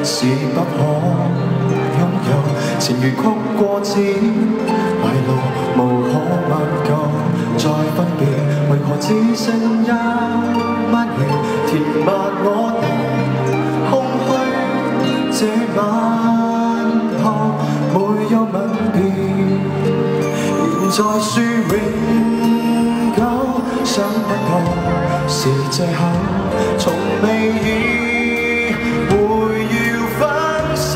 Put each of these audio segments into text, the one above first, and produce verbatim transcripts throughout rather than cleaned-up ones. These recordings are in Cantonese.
是不可擁有。前緣曲過只迷路，無可挽救。再分別，為何只剩一晚月填密我的空虛？這晚後沒有吻別，現在說永久，想不到是藉口，從未意會要分手。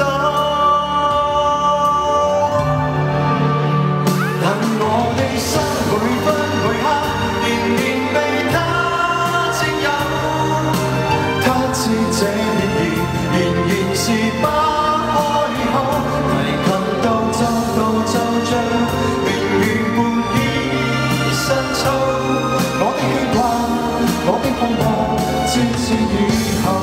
但我的心每分每刻仍然被他佔有，他知這戀意仍然是不開口，提及到就到就像明月半倚深秋，我的牽掛，我的恐慌，至此以後。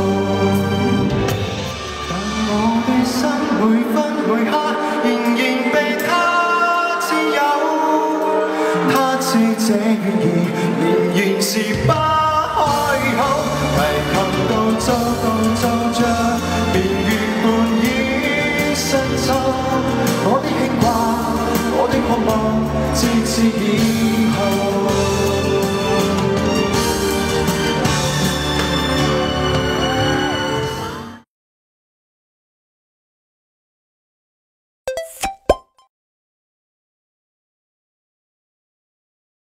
但我的心每分每刻仍然被他佔有，他知這戀意仍然是不開口，提及到就到就像明月半倚深秋，我的牽掛，我的渴望，至此以